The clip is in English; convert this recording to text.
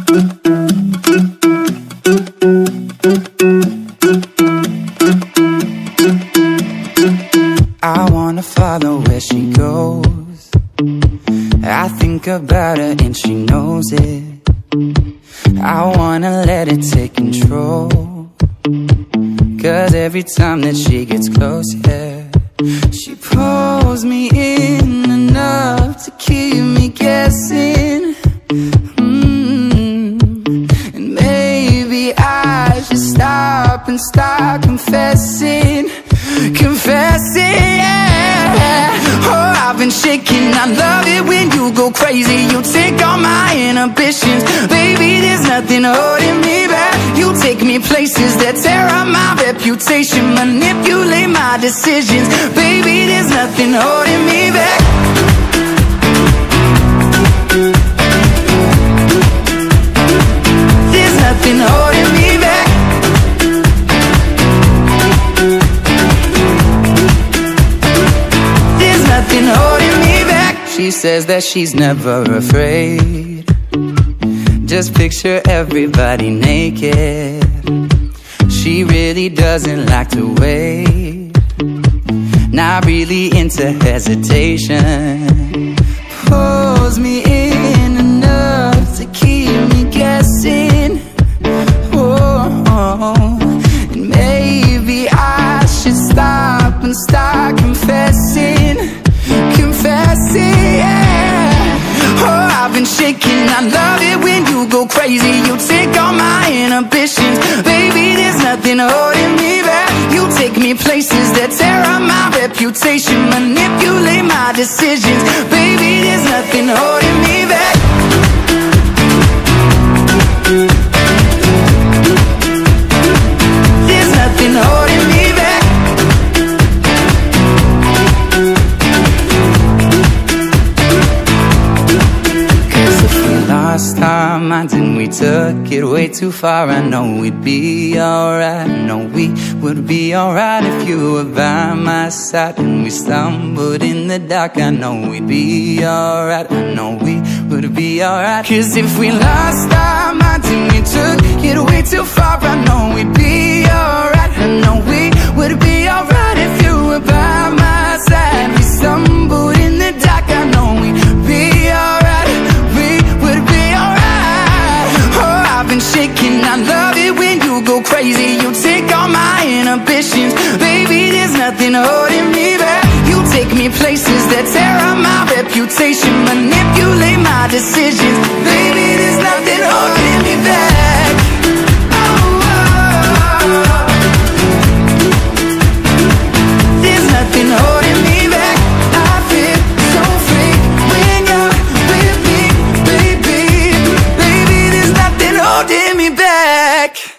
I wanna follow where she goes. I think about her and she knows it. I wanna let it take control, 'cause every time that she gets close, yeah, she pulls me in enough to keep me guessing. And maybe I should stop and start confessing. Yeah. Oh, I've been shaking. I love it when you go crazy. You take all my inhibitions. Baby, there's nothing holding me back. You take me places that tear up my reputation, manipulate my decisions. Baby, there's nothing holding me back. There's nothing holding me back. Holding me back. She says that she's never afraid. Just picture everybody naked. She really doesn't like to wait. Not really into hesitation. Pulls me in enough to keep me guessing. Oh, and maybe I should stop and start confessing. Yeah. Oh, I've been shaking. I love it when you go crazy. You take all my inhibitions. Baby, there's nothing holding me back. You take me places that tear up my reputation, manipulate my decisions. Baby, there's nothing holding me back. There's nothing holding me back. Lost our minds and we took it way too far. I know we'd be alright. I know we would be alright if you were by my side. And we stumbled in the dark. I know we'd be alright. I know we would be alright. 'Cause if we lost our minds and we took it way too far, I know we'd be alright. I know we would be alright if you were by my side. We stumbled in the dark. I know we'd be alright. I've been shaking. I love it when you go crazy. You take all my inhibitions. Baby, there's nothing holding me back. You take me places that tear up my reputation, manipulate my decisions. Baby, there's nothing holding me back. There's nothing holding me back. I feel so free when you're with me, baby. Baby, there's nothing holding me back.